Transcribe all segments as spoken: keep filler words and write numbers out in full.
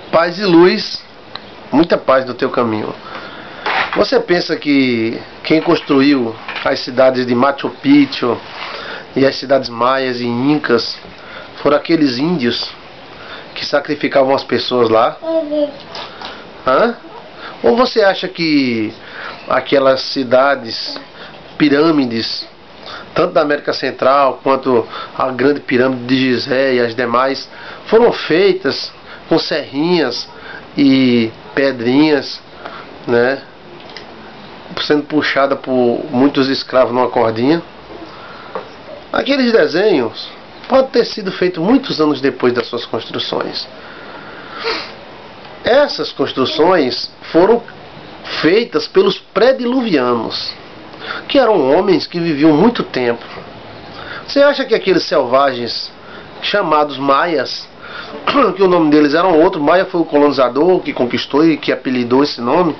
Paz e luz, muita paz no teu caminho. Você pensa que quem construiu as cidades de Machu Picchu e as cidades maias e incas foram aqueles índios que sacrificavam as pessoas lá? Hã? Ou você acha que aquelas cidades, pirâmides, tanto da América Central quanto a grande pirâmide de Gizé e as demais, foram feitas com serrinhas e pedrinhas, né, sendo puxada por muitos escravos numa cordinha? Aqueles desenhos podem ter sido feitos muitos anos depois das suas construções. Essas construções foram feitas pelos pré-diluvianos, que eram homens que viviam muito tempo. Você acha que aqueles selvagens chamados maias, que o nome deles era um outro, Maia foi o colonizador que conquistou e que apelidou esse nome,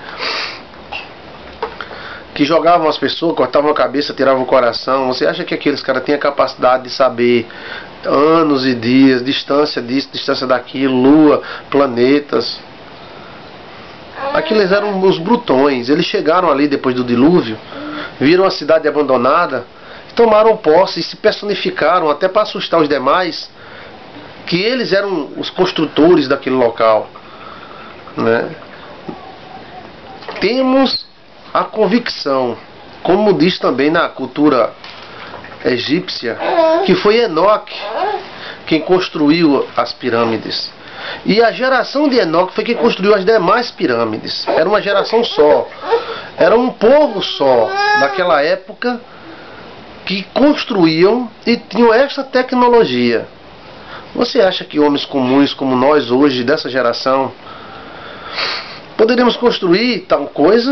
que jogavam as pessoas, cortavam a cabeça, tiravam o coração? Você acha que aqueles caras tinham a capacidade de saber anos e dias, distância disso, distância daquilo, lua, planetas? Aqueles eram os brutões. Eles chegaram ali depois do dilúvio, viram a cidade abandonada, tomaram posse e se personificaram até para assustar os demais, que eles eram os construtores daquele local, né? Temos a convicção, como diz também na cultura egípcia, que foi Enoque quem construiu as pirâmides. E a geração de Enoque foi quem construiu as demais pirâmides. Era uma geração só. Era um povo só naquela época que construíam e tinham essa tecnologia. Você acha que homens comuns como nós hoje, dessa geração, poderíamos construir tal coisa?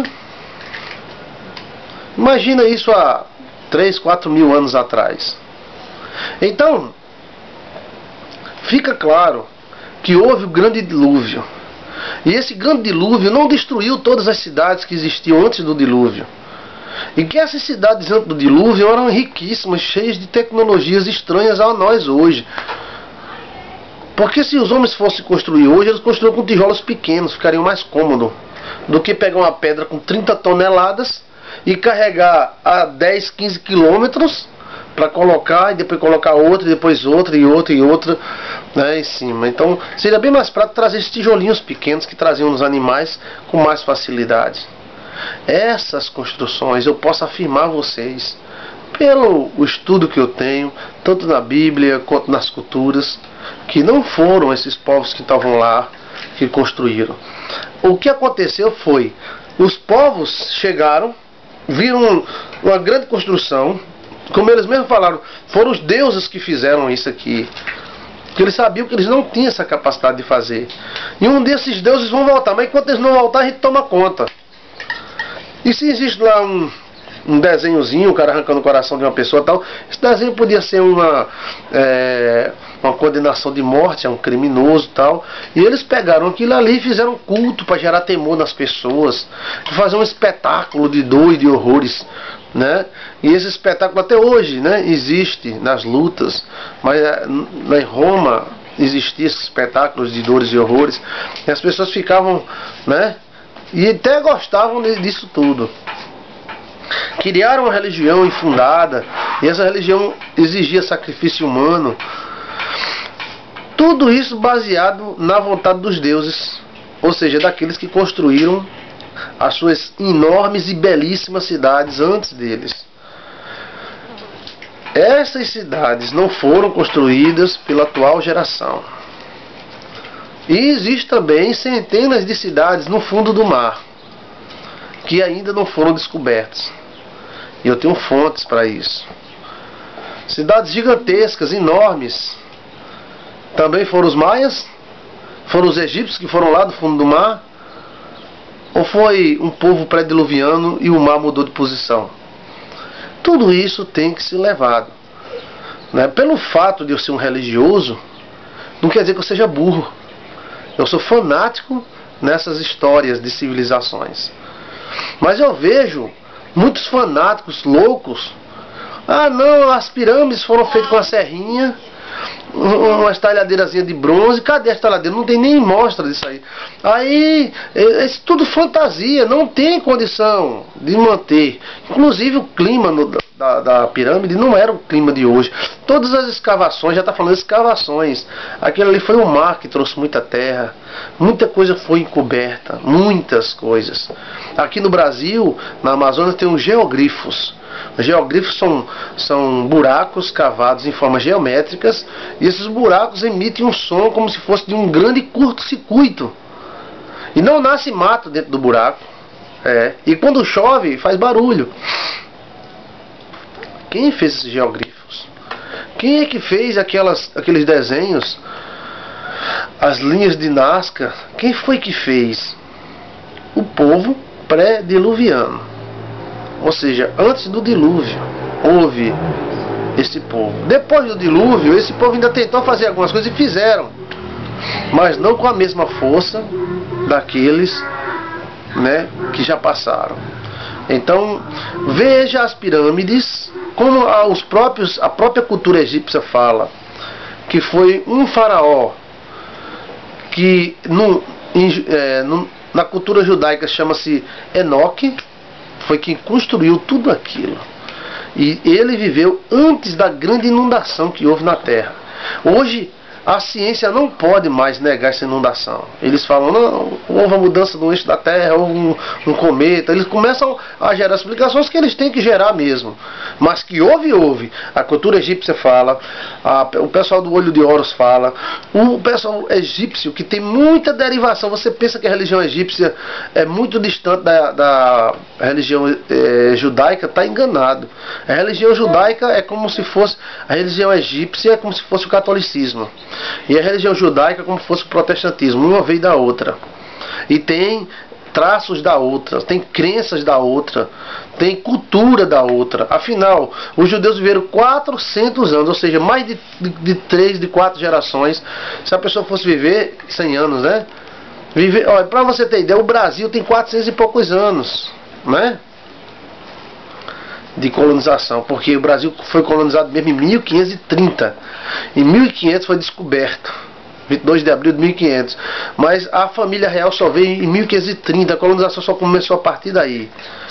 Imagina isso há três, quatro mil anos atrás. Então, fica claro que houve o grande dilúvio. E esse grande dilúvio não destruiu todas as cidades que existiam antes do dilúvio. E que essas cidades antes do dilúvio eram riquíssimas, cheias de tecnologias estranhas a nós hoje. Porque se os homens fossem construir hoje, eles construíam com tijolos pequenos, ficariam mais cômodos do que pegar uma pedra com trinta toneladas e carregar a dez, quinze quilômetros para colocar, e depois colocar outra, e depois outra, e outra, e outra, né, em cima. Então seria bem mais prático trazer esses tijolinhos pequenos que traziam os animais com mais facilidade. Essas construções, eu posso afirmar a vocês, pelo estudo que eu tenho, tanto na Bíblia quanto nas culturas, que não foram esses povos que estavam lá que construíram. O que aconteceu foi, os povos chegaram, viram uma grande construção, como eles mesmos falaram, foram os deuses que fizeram isso aqui, porque eles sabiam que eles não tinham essa capacidade de fazer. E um desses deuses vão voltar, mas enquanto eles não voltarem, a gente toma conta. E se existe lá um, um desenhozinho, o cara arrancando o coração de uma pessoa e tal, esse desenho podia ser uma, é, uma condenação de morte a um criminoso e tal. E eles pegaram aquilo ali e fizeram culto para gerar temor nas pessoas, fazer um espetáculo de dor e de horrores, né? E esse espetáculo até hoje, né, existe nas lutas, mas em Roma existiam esses espetáculos de dores e horrores, e as pessoas ficavam, né, e até gostavam disso tudo. Criaram uma religião infundada, e essa religião exigia sacrifício humano. Tudo isso baseado na vontade dos deuses, ou seja, daqueles que construíram as suas enormes e belíssimas cidades antes deles. Essas cidades não foram construídas pela atual geração. E existem também centenas de cidades no fundo do mar que ainda não foram descobertas. E eu tenho fontes para isso. Cidades gigantescas, enormes. Também foram os maias? Foram os egípcios que foram lá do fundo do mar? Ou foi um povo pré-diluviano e o mar mudou de posição? Tudo isso tem que ser levado, né? Pelo fato de eu ser um religioso, não quer dizer que eu seja burro. Eu sou fanático nessas histórias de civilizações. Mas eu vejo muitos fanáticos loucos. Ah não, as pirâmides foram feitas com a serrinha, uma estalhadeirazinha de bronze. Cadê a estalhadeira? Não tem nem mostra disso aí. Aí, é, é tudo fantasia, não tem condição de manter. Inclusive o clima no, da, da pirâmide não era o clima de hoje. Todas as escavações, já está falando de escavações, aquilo ali foi o mar que trouxe muita terra, muita coisa foi encoberta, muitas coisas. Aqui no Brasil, na Amazônia, tem os geoglifos. Os geoglifos são, são buracos cavados em formas geométricas, e esses buracos emitem um som como se fosse de um grande curto-circuito. E não nasce mato dentro do buraco. É. E quando chove, faz barulho. Quem fez esses geoglifos? Quem é que fez aquelas, aqueles desenhos? As linhas de Nazca? Quem foi que fez? O povo pré-diluviano. Ou seja, antes do dilúvio houve esse povo. Depois do dilúvio, esse povo ainda tentou fazer algumas coisas e fizeram, mas não com a mesma força daqueles, né, que já passaram. Então veja as pirâmides, como os próprios, a própria cultura egípcia fala que foi um faraó que no, em, é, no, na cultura judaica chama-se Enoque, foi quem construiu tudo aquilo. E ele viveu antes da grande inundação que houve na Terra. Hoje a ciência não pode mais negar essa inundação. Eles falam, não, houve a mudança do eixo da Terra, houve um, um cometa. Eles começam a gerar explicações que eles têm que gerar mesmo. Mas que houve, houve. A cultura egípcia fala, a, o pessoal do Olho de Horus fala, o pessoal egípcio, que tem muita derivação. Você pensa que a religião egípcia é muito distante da, da religião é, judaica, está enganado. A religião judaica é como se fosse, a religião egípcia é como se fosse o catolicismo. E a religião judaica como se fosse o protestantismo, uma veio da outra. E tem traços da outra, tem crenças da outra, tem cultura da outra. Afinal, os judeus viveram quatrocentos anos, ou seja, mais de, de, de três, de quatro gerações. Se a pessoa fosse viver cem anos, né? Viver, olha, para você ter ideia, o Brasil tem quatrocentos e poucos anos, né? De colonização, porque o Brasil foi colonizado mesmo em mil quinhentos e trinta. Em mil e quinhentos foi descoberto, vinte e dois de abril de mil e quinhentos. Mas a família real só veio em mil quinhentos e trinta, a colonização só começou a partir daí.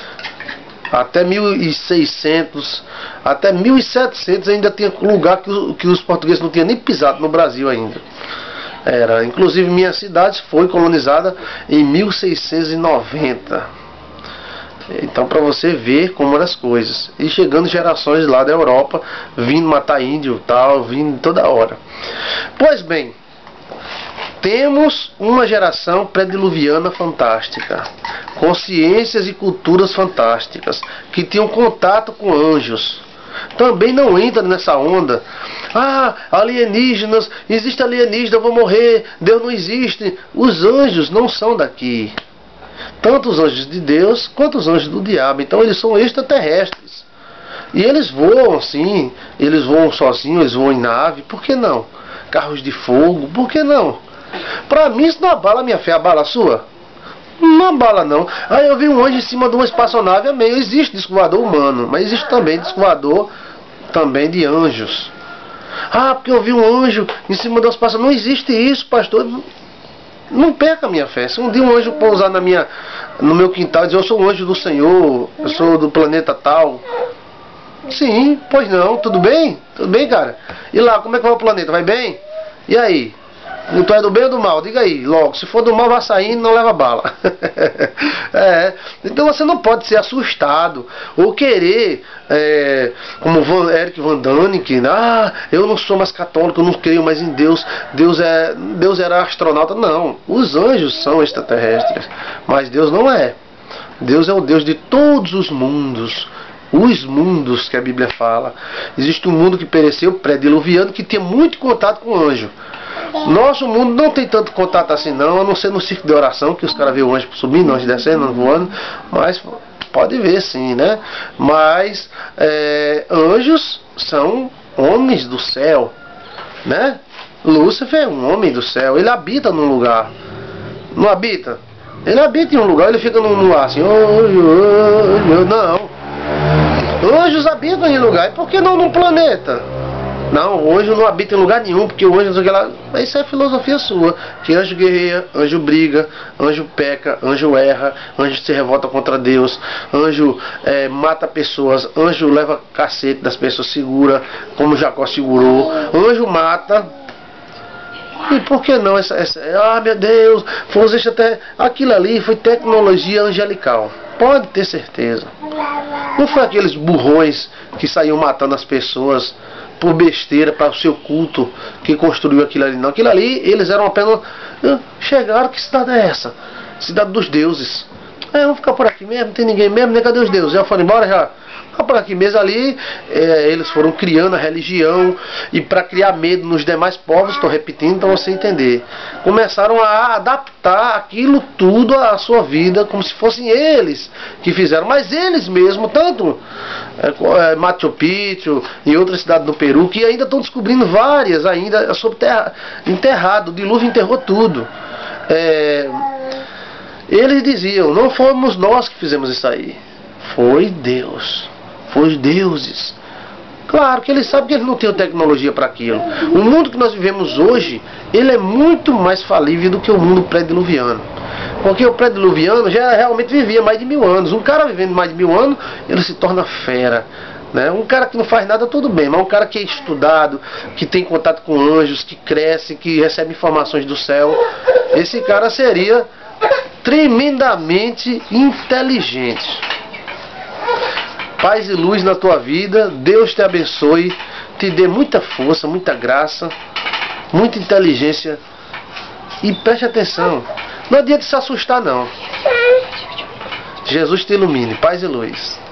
Até mil e seiscentos, até mil e setecentos ainda tinha lugar que, que os portugueses não tinham nem pisado no Brasil ainda. Era, inclusive minha cidade foi colonizada em mil seiscentos e noventa. Então, para você ver como eram as coisas. E chegando gerações lá da Europa, vindo matar índio, tal, vindo toda hora. Pois bem, temos uma geração pré-diluviana fantástica, consciências e culturas fantásticas, que tinham contato com anjos. Também não entra nessa onda. Ah, alienígenas, existe alienígena, eu vou morrer, Deus não existe. Os anjos não são daqui. Tanto os anjos de Deus quanto os anjos do diabo. Então eles são extraterrestres. E eles voam sim. Eles voam sozinhos, eles voam em nave. Por que não? Carros de fogo, por que não? Para mim isso não abala a minha fé. Abala a sua? Não abala não. Ah, eu vi um anjo em cima de uma espaçonave. Amém. Existe disco voador humano, mas existe também disco voador também de anjos. Ah, porque eu vi um anjo em cima de uma espaçonave. Não existe isso, pastor. Não perca a minha fé. Se um dia um anjo pousar na minha, no meu quintal e dizer, eu sou um anjo do Senhor, eu sou do planeta tal. Sim, pois não, tudo bem? Tudo bem, cara? E lá, como é que vai o planeta? Vai bem? E aí? Tu é do bem ou do mal? Diga aí, logo. Se for do mal, vai saindo, não leva bala. É. Então você não pode ser assustado ou querer, é, como Van, Eric Van Daniken, ah, eu não sou mais católico, eu não creio mais em Deus. Deus, é, Deus era astronauta. Não, os anjos são extraterrestres, mas Deus não é. Deus é o Deus de todos os mundos. Os mundos que a Bíblia fala. Existe um mundo que pereceu, pré-diluviano, que tem muito contato com o anjo. Nosso mundo não tem tanto contato assim não, a não ser no circo de oração, que os caras veem o anjo subindo, o anjo descendo, voando. Mas pode ver sim, né? Mas é, anjos são homens do céu, né? Lúcifer é um homem do céu, ele habita num lugar. Não habita? Ele habita em um lugar, ele fica num lugar assim, oh, oh, oh, não. Anjos habitam em lugar, e por que não num planeta? Não, o anjo não habita em lugar nenhum, porque o anjo não sei o que lá. Mas isso é filosofia sua. Que anjo guerreia, anjo briga, anjo peca, anjo erra, anjo se revolta contra Deus, anjo é, mata pessoas, anjo leva cacete das pessoas, segura, como Jacó segurou. Anjo mata. E por que não essa, essa ah meu Deus, foi até aquilo ali foi tecnologia angelical. Pode ter certeza. Não foi aqueles burrões que saíam matando as pessoas por besteira para o seu culto que construiu aquilo ali, não. Aquilo ali, eles eram apenas. Chegaram, que cidade é essa? Cidade dos deuses. É, vamos ficar por aqui mesmo, não tem ninguém mesmo, nem cadê os deuses? Já foram embora já? Por aqui mesmo ali, é, eles foram criando a religião e para criar medo nos demais povos, estou repetindo para você entender, começaram a adaptar aquilo tudo à sua vida, como se fossem eles que fizeram, mas eles mesmos, tanto é, é, Machu Picchu e outras cidades do Peru, que ainda estão descobrindo várias ainda sobre terra, enterrado, o dilúvio enterrou tudo. É, eles diziam, não fomos nós que fizemos isso aí, foi Deus. Foi os deuses. Claro que eles sabem que eles não têm tecnologia para aquilo. O mundo que nós vivemos hoje, ele é muito mais falível do que o mundo pré-diluviano. Porque o pré-diluviano já realmente vivia mais de mil anos. Um cara vivendo mais de mil anos, ele se torna fera. Né? Um cara que não faz nada, tudo bem. Mas um cara que é estudado, que tem contato com anjos, que cresce, que recebe informações do céu, esse cara seria tremendamente inteligente. Paz e luz na tua vida, Deus te abençoe, te dê muita força, muita graça, muita inteligência e preste atenção, não adianta se assustar não. Jesus te ilumine, paz e luz.